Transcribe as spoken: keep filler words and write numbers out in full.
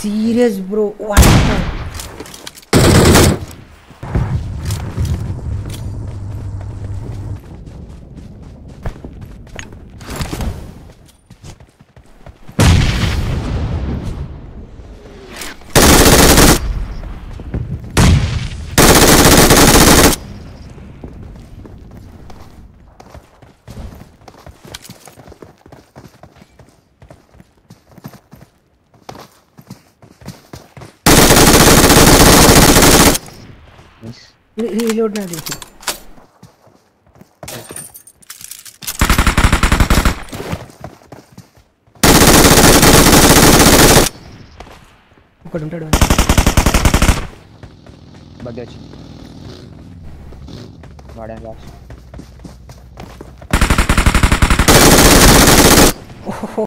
serious, bro? What the? Nice. Reload ना देखिए. ऊपर ढूंढा बग्याची गाड्या लास्ट.